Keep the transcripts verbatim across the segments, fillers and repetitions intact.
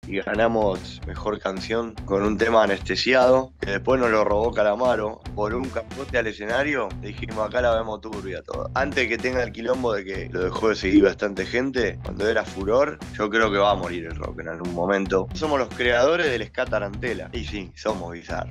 y ganamos mejor canción con un tema anestesiado, que después nos lo robó Calamaro. Por un capote al escenario, dijimos acá la vemos turbia todo. Antes que tenga el quilombo de que lo dejó de seguir bastante gente, cuando era furor, yo creo que va a morir el rock en algún momento. Somos los creadores del ska tarantela. Y sí, somos bizarros.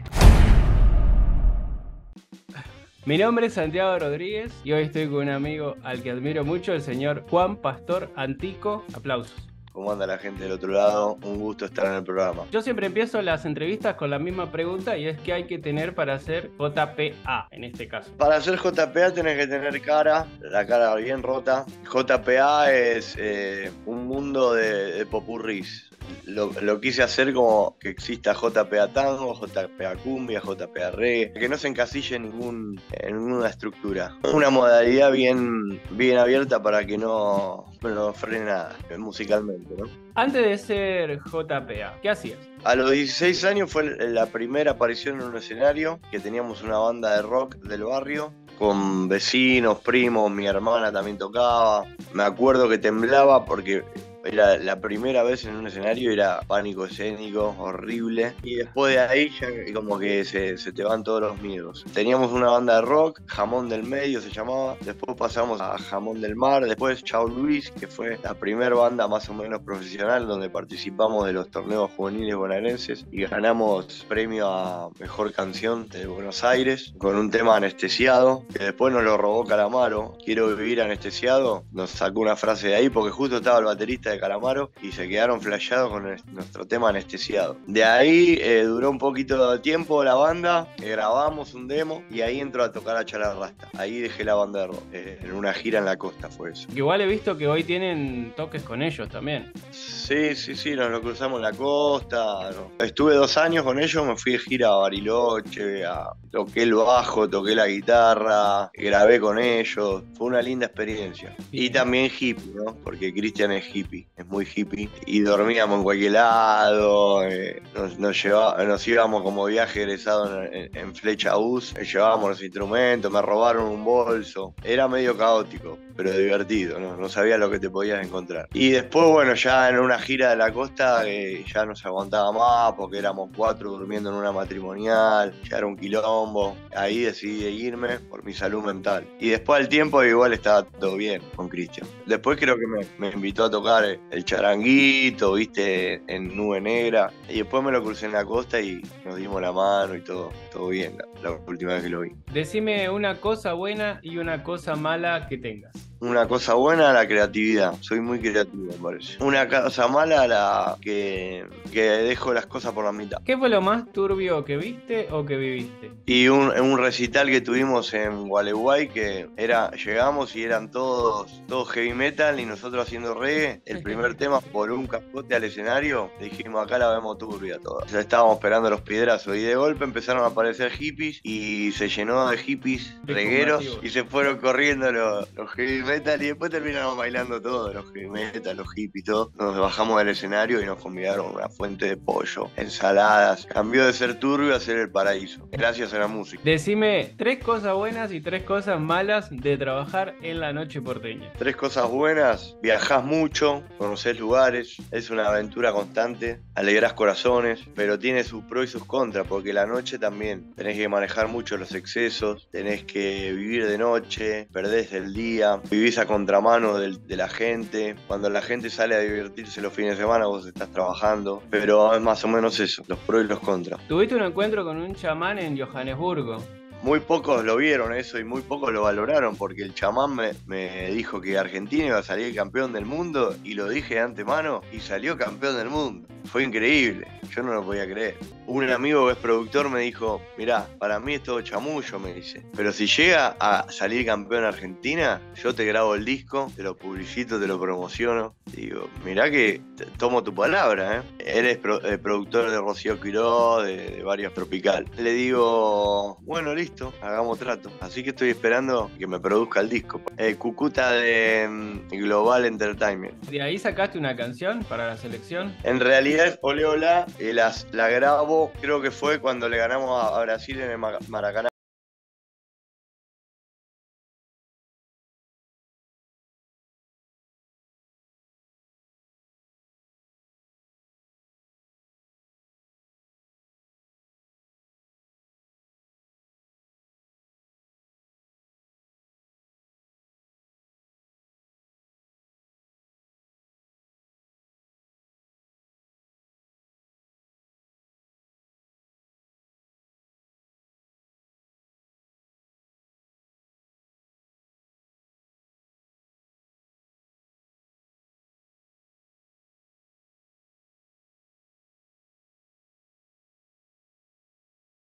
Mi nombre es Santiago Rodríguez y hoy estoy con un amigo al que admiro mucho, el señor Juan Pastor Antico. Aplausos. ¿Cómo anda la gente del otro lado? Un gusto estar en el programa. Yo siempre empiezo las entrevistas con la misma pregunta y es ¿qué hay que tener para hacer J P A en este caso? Para hacer J P A tenés que tener cara, la cara bien rota. J P A es eh, un mundo de, de popurrís. Lo, lo quise hacer como que exista J P A Tango, J P A Cumbia, J P A Reggae, que no se encasille en, ningún, en ninguna estructura. Una modalidad bien, bien abierta para que no, no frene nada musicalmente, ¿no? Antes de ser J P A, ¿qué hacías? A los dieciséis años fue la primera aparición en un escenario, que teníamos una banda de rock del barrio, con vecinos, primos, mi hermana también tocaba. Me acuerdo que temblaba porque era la primera vez en un escenario, era pánico escénico, horrible. Y después de ahí ya como que se, se te van todos los miedos. Teníamos una banda de rock, Jamón del Medio se llamaba. Después pasamos a Jamón del Mar. Después Chao Luis, que fue la primera banda más o menos profesional donde participamos de los torneos juveniles bonaerenses y ganamos premio a Mejor Canción de Buenos Aires con un tema anestesiado, que después nos lo robó Calamaro. Quiero vivir anestesiado. Nos sacó una frase de ahí porque justo estaba el baterista de Calamaro y se quedaron flasheados con el, nuestro tema anestesiado. De ahí eh, duró un poquito de tiempo la banda, eh, grabamos un demo y ahí entró a tocar a Chalarrasta. Ahí dejé la banda de rock, eh, en una gira en la costa fue eso. Igual he visto que hoy tienen toques con ellos también. Sí, sí, sí, nos lo cruzamos en la costa. No. Estuve dos años con ellos, me fui de gira a Bariloche, a... toqué el bajo, toqué la guitarra, grabé con ellos. Fue una linda experiencia. Bien. Y también hippie, ¿no? Porque Cristian es hippie, es muy hippie. Y dormíamos en cualquier lado, eh, nos, nos, llevaba, nos íbamos como viaje egresado en, en, en Flecha Bus, eh, llevábamos los instrumentos, me robaron un bolso. Era medio caótico, pero divertido, ¿no? No sabías lo que te podías encontrar. Y después, bueno, ya en una gira de la costa eh, ya no se aguantaba más porque éramos cuatro durmiendo en una matrimonial, ya era un quilombo. Ahí decidí irme por mi salud mental. Y después al tiempo igual estaba todo bien con Cristian. Después creo que me, me invitó a tocar el charanguito, viste, en Nube Negra. Y después me lo crucé en la costa y nos dimos la mano y todo, todo bien la, la última vez que lo vi. Decime una cosa buena y una cosa mala que tengas. Una cosa buena, la creatividad. Soy muy creativo, me parece. Una cosa mala, la que, que dejo las cosas por la mitad. ¿Qué fue lo más turbio que viste o que viviste? Y un, un recital que tuvimos en Gualeguay, que era, llegamos y eran todos, todos heavy metal y nosotros haciendo reggae. El primer tema, por un capote al escenario, dijimos acá la vemos turbia toda. Ya estábamos esperando los piedrazos y de golpe empezaron a aparecer hippies y se llenó de hippies regueros y se fueron corriendo los, los heavy metal y después terminamos bailando todos, los heavy metal, los hippies, todo. Nos bajamos del escenario y nos convidaron una fuente de pollo, ensaladas. Cambió de ser turbio a ser el paraíso. Gracias a la música. Decime tres cosas buenas y tres cosas malas de trabajar en la noche porteña. Tres cosas buenas: viajás mucho, conocés lugares, es una aventura constante, alegrás corazones, pero tiene sus pros y sus contras, porque la noche también tenés que manejar mucho los excesos, tenés que vivir de noche, perdés el día, vivís a contramano de, de la gente. Cuando la gente sale a divertirse los fines de semana, vos estás trabajando, pero es más o menos eso, los pros y los contras. Tuviste un encuentro con un chamán en Johannesburgo. Muy pocos lo vieron eso y muy pocos lo valoraron porque el chamán me, me dijo que Argentina iba a salir campeón del mundo y lo dije de antemano y salió campeón del mundo. Fue increíble, yo no lo podía creer. Un amigo que es productor me dijo, mirá, para mí es todo chamullo, me dice, pero si llega a salir campeón Argentina, yo te grabo el disco, te lo publicito, te lo promociono. Digo, mirá que tomo tu palabra, ¿eh? Él es pro, eh, productor de Rocío Quiroz, de, de varios Tropical. Le digo, bueno, listo, hagamos trato. Así que estoy esperando que me produzca el disco. Eh, Cucuta de mm, Global Entertainment. ¿De ahí sacaste una canción para la selección? En realidad es Ole Ola, eh, las, la grabo, creo que fue cuando le ganamos a, a Brasil en el Maracaná.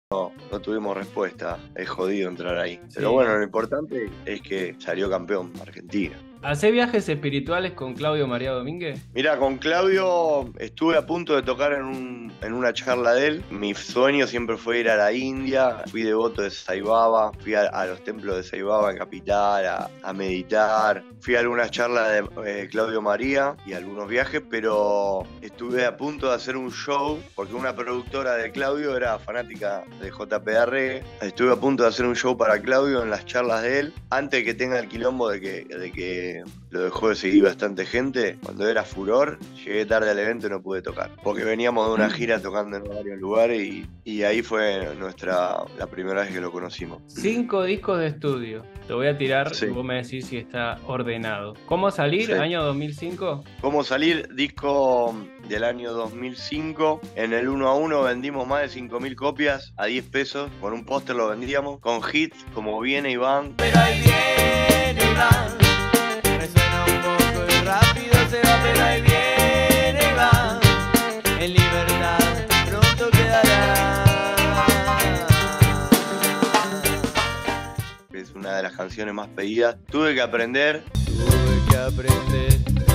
no, no tuvimos respuesta. Es jodido entrar ahí. Sí. Pero bueno, lo importante es que salió campeón Argentina. ¿Hacés viajes espirituales con Claudio María Domínguez? Mira, con Claudio estuve a punto de tocar en, un, en una charla de él. Mi sueño siempre fue ir a la India. Fui devoto de Sai Baba, fui a, a los templos de Sai Baba en Capital a, a meditar. Fui a algunas charlas de eh, Claudio María y algunos viajes, pero estuve a punto de hacer un show porque una productora de Claudio era fanática de J P R. Estuve a punto de hacer un show para Claudio en las charlas de él, antes de que tenga el quilombo de que, de que lo dejó de seguir bastante gente. Cuando era furor, llegué tarde al evento y no pude tocar, porque veníamos de una gira tocando en varios lugares y, y ahí fue nuestra la primera vez que lo conocimos. Cinco discos de estudio. Te voy a tirar Sí. y vos me decís si está ordenado. ¿Cómo salir? Sí. Año dos mil cinco. ¿Cómo salir? Disco del año dos mil cinco. En el uno a uno vendimos más de cinco mil copias a diez pesos. Con un póster lo vendíamos. Con hits como Viene y Van. Pero ahí viene y va, me suena un poco y rápido se va, pero ahí viene y va, en libertad pronto quedará. Es una de las canciones más pedidas. Tuve que aprender Tuve que aprender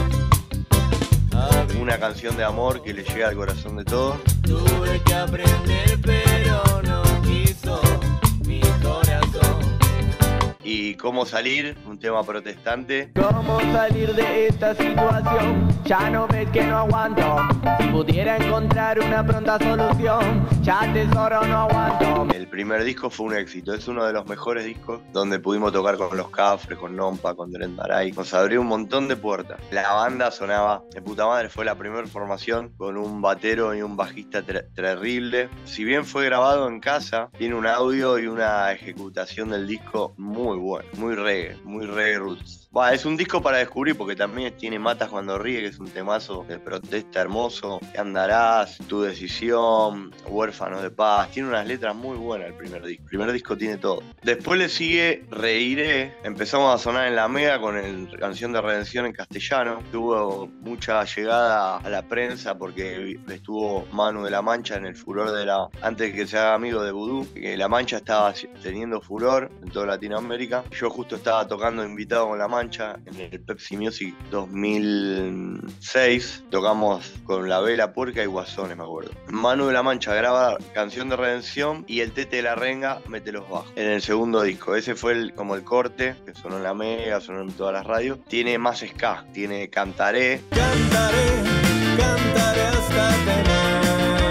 a vivir. una canción de amor que le llega al corazón de todos. Tuve que aprender, pero no quiso mi corazón. Y Cómo salir, un tema protestante. ¿Cómo salir de esta situación? Ya no ves que no aguanto. Si pudiera encontrar una pronta solución, ya tesoro no aguanto. El primer disco fue un éxito, es uno de los mejores discos donde pudimos tocar con Los Cafres, con Nompa, con Dren Maray. Nos abrió un montón de puertas. La banda sonaba de puta madre, fue la primera formación con un batero y un bajista ter- terrible. Si bien fue grabado en casa, tiene un audio y una ejecutación del disco muy buena, muy reggae, muy reggae roots. Va, es un disco para descubrir porque también tiene Matas cuando ríe, que es un temazo de protesta hermoso. ¿Qué andarás? Tu decisión, Huérfanos de paz. Tiene unas letras muy buenas el primer disco. El primer disco tiene todo. Después le sigue Reiré. Empezamos a sonar en la Mega con el Canción de Redención en castellano. Tuvo mucha llegada a la prensa porque estuvo Manu de La Mancha en el furor de la... Antes de que se haga amigo de Vudú, que La Mancha estaba teniendo furor en toda Latinoamérica. Yo justo estaba tocando invitado con La Mancha en el Pepsi Music dos mil seis. Tocamos con La Vela Puerca y Guasones, me acuerdo. Manu de La Mancha graba Canción de Redención y el Tete de la Renga mete los bajos en el segundo disco. Ese fue el, como el corte que sonó en la Mega, sonó en todas las radios. Tiene más ska, tiene Cantaré. Cantaré, cantaré hasta tenerte.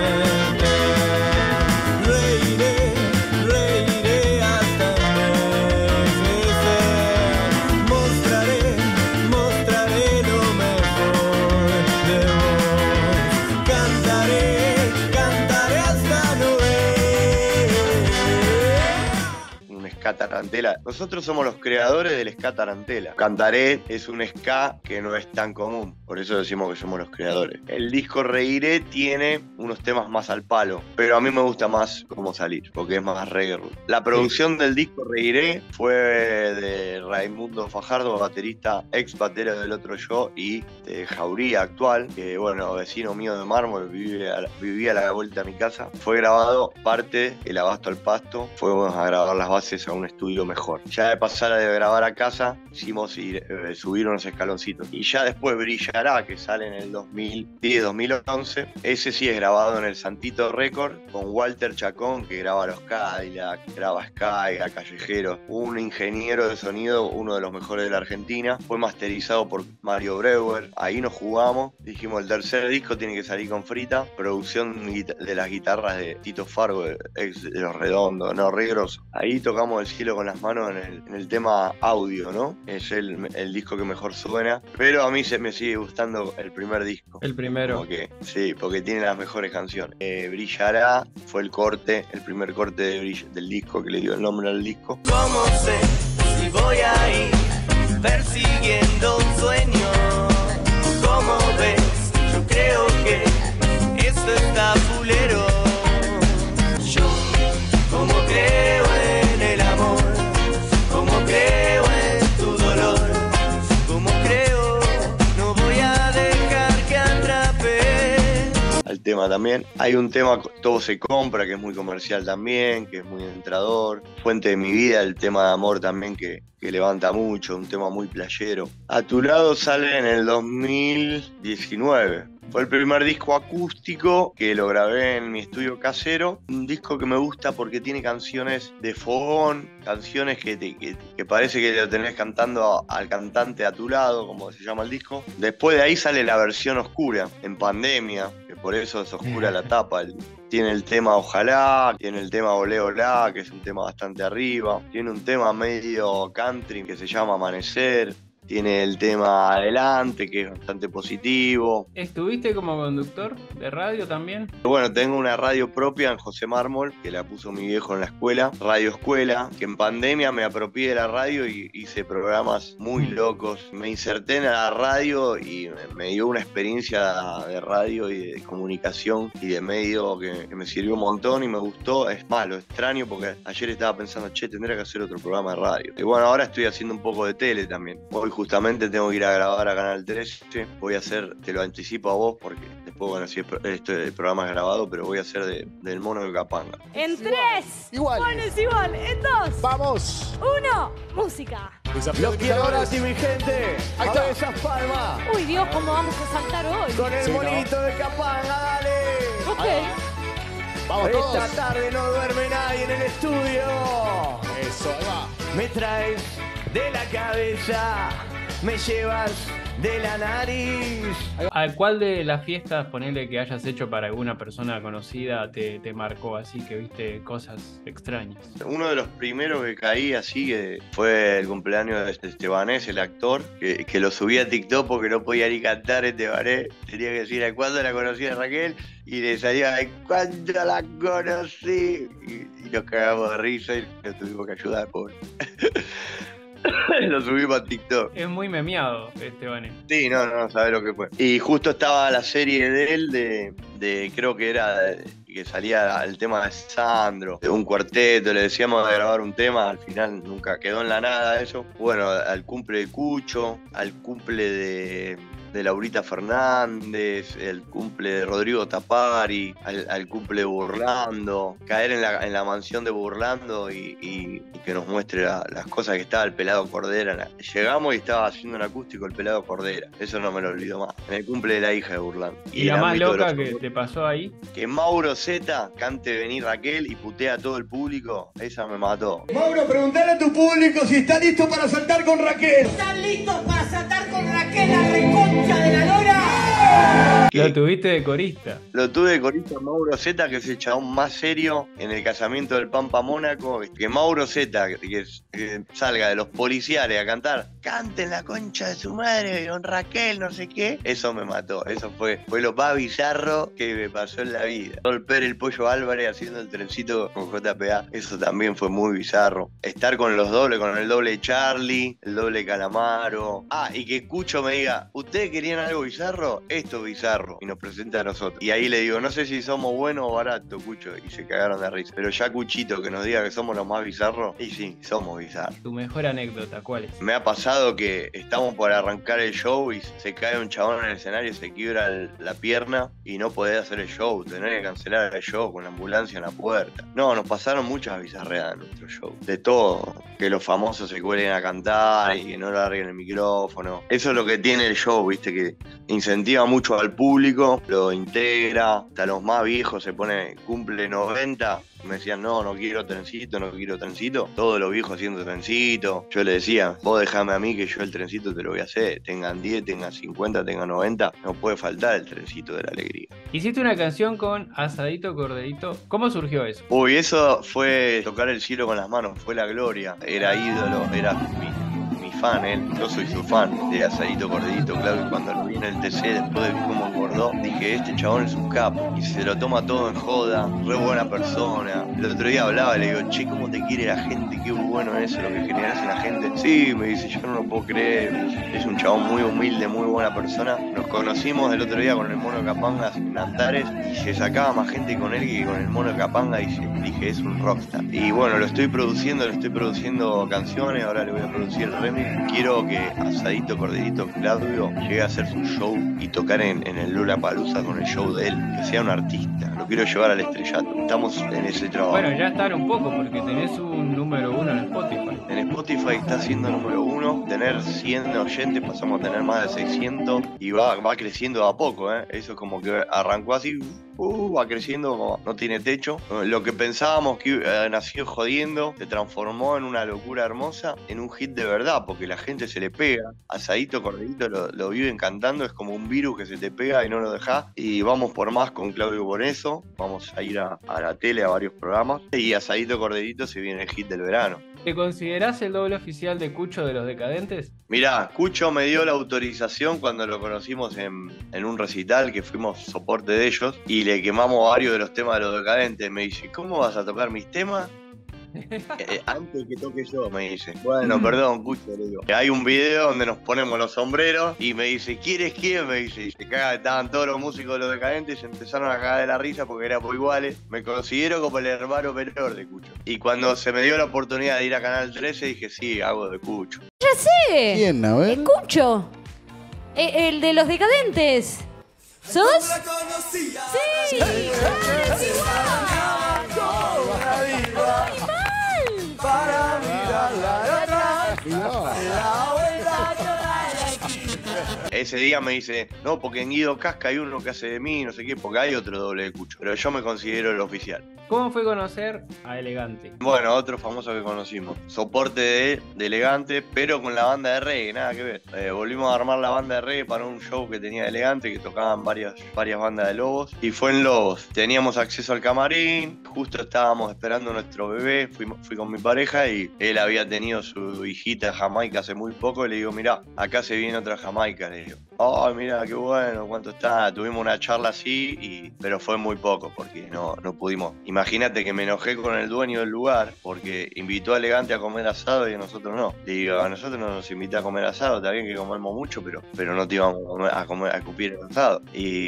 Reiré, reiré hasta envejecer. Mostraré, mostraré lo mejor de vos. Cantaré, cantaré hasta no ver. Un ska tarantela. Nosotros somos los creadores del ska tarantela. Cantaré es un ska que no es tan común, por eso decimos que somos los creadores. El disco Reiré tiene unos temas más al palo, pero a mí me gusta más Cómo salir, porque es más reggae. La producción del disco Reiré fue de Raimundo Fajardo, baterista, ex batero del Otro Yo, y de Jauría actual, que bueno, vecino mío de Mármol, vivía a la, vivía a la vuelta a mi casa. Fue grabado parte El Abasto al Pasto, fuimos a grabar las bases a un estudio mejor. Ya de pasar de grabar a casa, hicimos ir, eh, subir unos escaloncitos. Y ya después Brillará, que sale en el dos mil diez dos mil once, ese sí es grabado en el Santito Record, con Walter Chacón, que graba los Cadillac, graba Sky, a Callejero, un ingeniero de sonido, uno de los mejores de la Argentina. Fue masterizado por Mario Breuer. Ahí nos jugamos, dijimos el tercer disco tiene que salir con Frita, producción de las guitarras de Tito Fargo, ex de Los Redondos, no, re grosso. Ahí tocamos El cielo con las manos en el, en el tema audio, ¿no? Es el, el disco que mejor suena, pero a mí se me sigue gustando el primer disco. El primero. Como que, sí, porque tiene las mejores canciones. Eh, Brillará fue el corte, el primer corte de brill- del disco, que le dio el nombre al disco. ¿Cómo sé si voy a ir persiguiendo un sueño? ¿Cómo ves? Yo creo que esto está fulero. Yo, como creo en el amor, como creo en tu dolor, como creo, no voy a dejar que atrape. Al el tema también. Hay un tema, Todo se compra, que es muy comercial también, que es muy entrador. Fuente de mi vida, el tema de amor también, que, que levanta mucho, un tema muy playero. A tu lado sale en el dos mil diecinueve. Fue el primer disco acústico que lo grabé en mi estudio casero. Un disco que me gusta porque tiene canciones de fogón, canciones que, te, que, que parece que lo tenés cantando al cantante a tu lado, como se llama el disco. Después de ahí sale la versión oscura, en Pandemia, que por eso es oscura la tapa. El, tiene el tema Ojalá, tiene el tema Olé Olá, que es un tema bastante arriba. Tiene un tema medio country que se llama Amanecer. Tiene el tema Adelante, que es bastante positivo. ¿Estuviste como conductor de radio también? Bueno, tengo una radio propia en José Mármol, que la puso mi viejo en la escuela, Radio Escuela, que en pandemia me apropié de la radio y hice programas muy locos. Me inserté en la radio y me dio una experiencia de radio y de comunicación y de medio que, que me sirvió un montón y me gustó. Es malo, extraño, porque ayer estaba pensando, che, tendría que hacer otro programa de radio. Y bueno, ahora estoy haciendo un poco de tele también. Hoy justamente tengo que ir a grabar a Canal trece. Voy a hacer, te lo anticipo a vos porque después, bueno, si este el programa es grabado, pero voy a hacer de, del mono de Capanga. En tres, igual. pones igual. En dos, vamos. Uno, música. Los quiero ahora sí, mi gente. Ahí está esas palmas. Uy, Dios, ¿cómo vamos a saltar hoy? Con el sí, monito ¿no? de Capanga, dale. Ok. Vamos todos. Esta tarde no duerme nadie en el estudio. Eso, ahí va. Me traes de la cabeza, me llevas de la nariz. ¿A cuál de las fiestas, ponele, que hayas hecho para alguna persona conocida te, te marcó así, que viste cosas extrañas? Uno de los primeros que caí así que fue el cumpleaños de Estebanés, el actor, que, que lo subí a TikTok porque no podía ni cantar Estebanés. Tenía que decir a cuándo la conocí a Raquel y le salía a cuándo la conocí. Y, y nos cagamos de risa y nos tuvimos que ayudar, pobre. Lo subimos a TikTok. Es muy memeado, Esteban. Sí, no, no, no sabés lo que fue. Y justo estaba la serie de él, de, de creo que era, de, que salía el tema de Sandro, de un cuarteto, le decíamos de grabar un tema, al final nunca quedó en la nada eso. Bueno, al cumple de Cucho, al cumple de... de Laurita Fernández, el cumple de Rodrigo Tapari, al, al cumple de Burlando, caer en la, en la mansión de Burlando y, y, y que nos muestre la, las cosas que estaba el Pelado Cordera. Llegamos y estaba haciendo un acústico el Pelado Cordera, eso no me lo olvido más, en el cumple de la hija de Burlando. ¿Y, y la más loca que te pasó ahí? Que Mauro Zeta cante Venir Raquel y putea a todo el público, esa me mató. Mauro, preguntale a tu público si está listo para saltar con Raquel. ¿Están listos para saltar con Raquel a reconcha de la lora? Lo tuviste de corista. Lo tuve de corista Mauro Zeta, que es el chabón más serio en el casamiento del Pampa Mónaco. Que Mauro Zeta, que, que, que salga de los policiales a cantar, canten la concha de su madre con Raquel, no sé qué. Eso me mató, eso fue, fue lo más bizarro que me pasó en la vida. Golpear el Pollo Álvarez haciendo el trencito con J P A, eso también fue muy bizarro. Estar con los dobles, con el doble Charlie, el doble Calamaro. Ah, y que Cucho me diga, ¿ustedes querían algo bizarro? Esto es bizarro. Y nos presenta a nosotros. Y ahí le digo, no sé si somos buenos o baratos, Cucho. Y se cagaron de risa. Pero ya Cuchito que nos diga que somos los más bizarros. Y sí, somos bizarros. ¿Tu mejor anécdota cuál es? Me ha pasado que estamos por arrancar el show y se cae un chabón en el escenario, se quiebra el, la pierna y no podés hacer el show. Tenés que cancelar el show con la ambulancia en la puerta. No, nos pasaron muchas bizarreadas en nuestro show. De todo. Que los famosos se cuelguen a cantar y que no larguen el micrófono. Eso es lo que tiene el show, viste, que incentiva mucho al público, lo integra, hasta los más viejos se pone, cumple noventa, me decían, no, no quiero trencito, no quiero trencito, todos los viejos haciendo trencito, yo le decía, vos dejame a mí que yo el trencito te lo voy a hacer, tengan diez, tengan cincuenta, tengan noventa, no puede faltar el trencito de la alegría. Hiciste una canción con Asadito Corderito, ¿cómo surgió eso? Uy, eso fue tocar el cielo con las manos, fue la gloria, era ídolo, era mi... fan, él, yo soy su fan de Asadito Corderito, claro, y cuando lo vi en el T C, después de ver cómo engordó, dije, este chabón es un capo, y se lo toma todo en joda, re buena persona. El otro día hablaba y le digo, che, ¿cómo te quiere la gente? Qué bueno es eso, lo que generas en la gente. Sí, me dice, yo no lo puedo creer, es un chabón muy humilde, muy buena persona, nos conocimos el otro día con el Mono Capanga en Antares y se sacaba más gente con él que con el Mono Capanga y dije, es un rockstar. Y bueno, lo estoy produciendo, lo estoy produciendo canciones, ahora le voy a producir el remix. Quiero que Asadito Corderito Claudio llegue a hacer su show y tocar en, en el Lollapalooza con el show de él, que sea un artista. Lo quiero llevar al estrellato. Estamos en ese trabajo. Bueno, ya están un poco porque tenés un número uno en Spotify. En Spotify está siendo número uno, tener cien oyentes, pasamos a tener más de seiscientos y va, va creciendo a poco, ¿eh? Eso como que arrancó así, uh, va creciendo, como no tiene techo. Lo que pensábamos que eh, nació jodiendo, se transformó en una locura hermosa, en un hit de verdad, porque la gente se le pega. Asadito Corderito lo, lo viven cantando, es como un virus que se te pega y no lo dejás. Y vamos por más con Claudio Boneso, vamos a ir a, a la tele, a varios programas. Y Asadito Corderito se viene el hit del verano. ¿Te considerás el doble oficial de Cucho de Los Decadentes? Mirá, Cucho me dio la autorización cuando lo conocimos en, en un recital que fuimos soporte de ellos y le quemamos varios de los temas de Los Decadentes. Me dice, ¿cómo vas a tocar mis temas? Eh, antes que toque yo, me dice. Bueno, perdón, Cucho, le digo. Hay un video donde nos ponemos los sombreros y me dice, ¿quieres quién? Me dice, y se caga, estaban todos los músicos de Los Decadentes y se empezaron a cagar de la risa porque éramos iguales. Me considero como el hermano menor de Cucho. Y cuando se me dio la oportunidad de ir a Canal trece, dije, sí, hago de Cucho. ¡Ya sé! ¿Quién? A ver. Escucho. Eh, el de Los Decadentes. ¿Sos? Sí. Sí. Para mirarla de atrás, la vuelta a llorar aquí. Ese día me dice, no, porque en Guido Casca hay uno que hace de mí, no sé qué, porque hay otro doble de Cucho. Pero yo me considero el oficial. ¿Cómo fue conocer a Elegante? Bueno, otro famoso que conocimos. Soporte de, de Elegante, pero con la banda de reggae, nada que ver. Eh, volvimos a armar la banda de reggae para un show que tenía Elegante, que tocaban varias, varias bandas de Lobos. Y fue en Lobos. Teníamos acceso al camarín, justo estábamos esperando a nuestro bebé. Fui, fui con mi pareja y él había tenido su hijita en Jamaica hace muy poco. Y le digo, mirá, acá se viene otra Jamaica, le digo. Ay, mirá, qué bueno, cuánto está. Tuvimos una charla así, y, pero fue muy poco porque no, no pudimos. Imagínate que me enojé con el dueño del lugar porque invitó a Elegante a comer asado y a nosotros no. Le digo, a nosotros no nos invitó a comer asado, está bien que comemos mucho, pero, pero no te íbamos a comer, a, comer, a escupir el asado.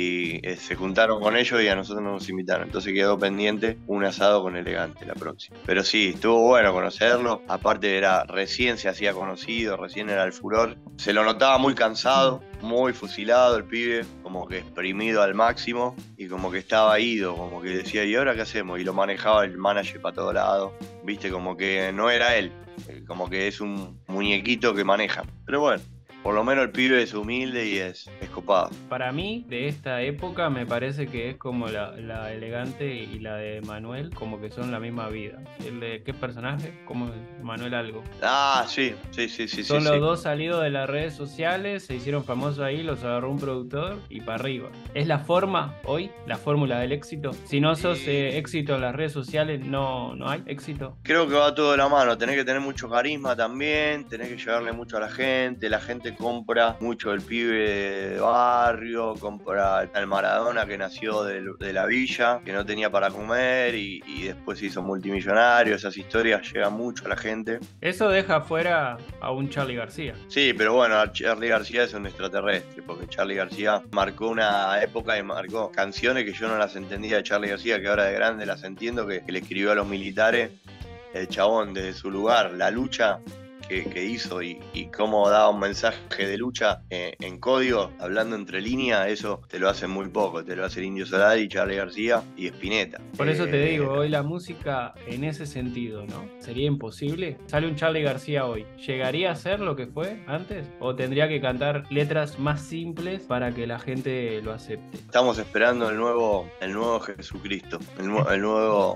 Y eh, se juntaron con ellos y a nosotros no nos invitaron. Entonces quedó pendiente un asado con Elegante la próxima. Pero sí, estuvo bueno conocerlo. Aparte era recién se hacía conocido, recién era el furor. Se lo notaba muy cansado, muy fusilado el pibe, como que exprimido al máximo y como que estaba ido, como que decía, ¿y ahora qué hacemos? Y lo manejaba el manager para todos lados, viste, como que no era él, como que es un muñequito que maneja. Pero bueno, por lo menos el pibe es humilde y es, es copado. Para mí, de esta época, me parece que es como la, la Elegante y la de Manuel, como que son la misma vida. ¿El de qué personaje? Como Manuel algo. Ah, sí, sí, sí, sí. Son sí, los sí. dos salidos de las redes sociales, se hicieron famosos ahí, los agarró un productor y para arriba. ¿Es la forma hoy, la fórmula del éxito? Si no sos eh, éxito en las redes sociales, no, no hay éxito. Creo que va todo de la mano, tenés que tener mucho carisma también, tenés que llegarle mucho a la gente, la gente compra mucho el pibe de barrio, compra al Maradona que nació de, de la villa, que no tenía para comer y, y después se hizo multimillonario. Esas historias llegan mucho a la gente. Eso deja fuera a un Charly García. Sí, pero bueno, Charly García es un extraterrestre, porque Charly García marcó una época y marcó canciones que yo no las entendía de Charly García, que ahora de grande las entiendo, que, que le escribió a los militares, el chabón desde su lugar, la lucha que, que hizo y, y cómo daba un mensaje de lucha eh, en código, hablando entre líneas. Eso te lo hacen muy poco, te lo hace el Indio Solari, Charly García y Spinetta. Por eso eh, te digo, hoy la música en ese sentido, ¿no? ¿Sería imposible? Sale un Charly García hoy, ¿llegaría a ser lo que fue antes? ¿O tendría que cantar letras más simples para que la gente lo acepte? Estamos esperando el nuevo, el nuevo Jesucristo, el, nu- el nuevo...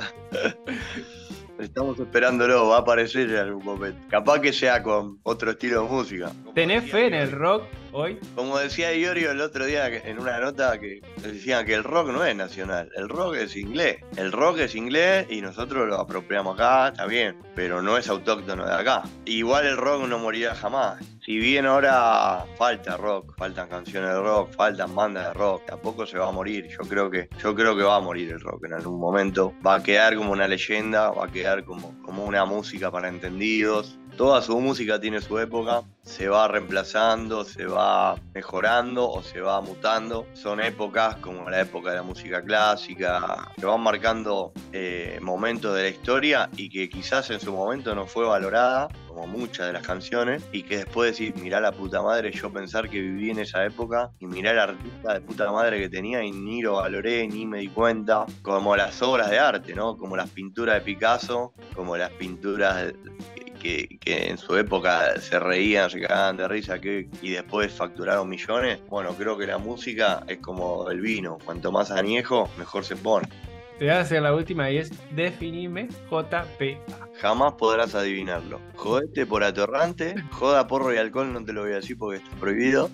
Estamos esperándolo, va a aparecer en algún momento. Capaz que sea con otro estilo de música. ¿Tenés fe en el rock hoy? Como decía Iorio el otro día en una nota, que decían que el rock no es nacional, el rock es inglés. El rock es inglés y nosotros lo apropiamos acá, está bien, pero no es autóctono de acá. Igual el rock no morirá jamás. Si bien ahora falta rock, faltan canciones de rock, faltan bandas de rock, tampoco se va a morir. Yo creo que, yo creo que va a morir el rock en algún momento. Va a quedar como una leyenda, va a quedar como, como una música para entendidos. Toda su música tiene su época, se va reemplazando, se va mejorando o se va mutando. Son épocas como la época de la música clásica, que van marcando eh, momentos de la historia y que quizás en su momento no fue valorada, como muchas de las canciones, y que después decís, mirá la puta madre, yo pensar que viví en esa época, y mirá el artista de puta madre que tenía y ni lo valoré, ni me di cuenta. Como las obras de arte, ¿no? Como las pinturas de Picasso, como las pinturas de, Que, que en su época se reían, se cagaban de risa que, y después facturaron millones. Bueno, creo que la música es como el vino, cuanto más añejo, mejor se pone. Te voy a hacer la última y es definime J P A. Jamás podrás adivinarlo. Jodete por atorrante, joda, porro y alcohol no te lo voy a decir porque está prohibido.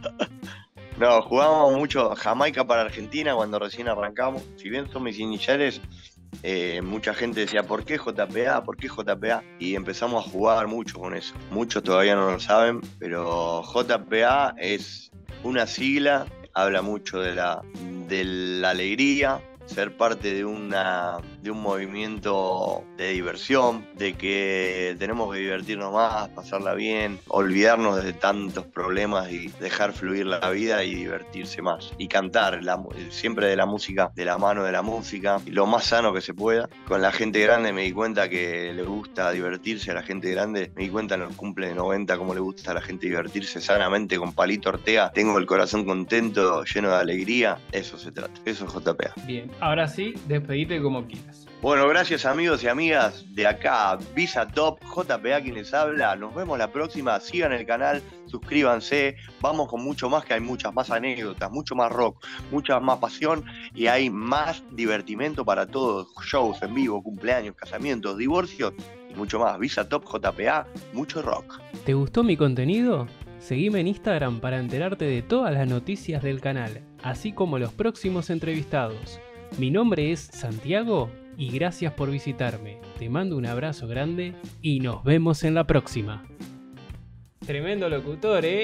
No, jugábamos mucho Jamaica para Argentina cuando recién arrancamos. Si bien son mis iniciales, Eh, mucha gente decía, ¿por qué J P A? ¿Por qué J P A? Y empezamos a jugar mucho con eso. Muchos todavía no lo saben, pero J P A es una sigla, habla mucho de la, de la alegría, ser parte de, una, de un movimiento de diversión, de que tenemos que divertirnos más, pasarla bien, olvidarnos de tantos problemas y dejar fluir la vida y divertirse más. Y cantar, la, siempre de la música, de la mano de la música, lo más sano que se pueda. Con la gente grande me di cuenta que le gusta divertirse a la gente grande. Me di cuenta en los cumple de noventa cómo le gusta a la gente divertirse sanamente con Palito Ortega. Tengo el corazón contento, lleno de alegría. Eso se trata. Eso es J P A. Bien. Ahora sí, despedite como quieras. Bueno, gracias amigos y amigas de acá, Visa Top, J P A quien les habla. Nos vemos la próxima, sigan el canal, suscríbanse, vamos con mucho más, que hay muchas más anécdotas, mucho más rock, mucha más pasión y hay más divertimento para todos, shows en vivo, cumpleaños, casamientos, divorcios y mucho más. Visa Top, J P A, mucho rock. ¿Te gustó mi contenido? Seguime en Instagram para enterarte de todas las noticias del canal, así como los próximos entrevistados. Mi nombre es Santiago y gracias por visitarme. Te mando un abrazo grande y nos vemos en la próxima. Tremendo locutor, ¿eh?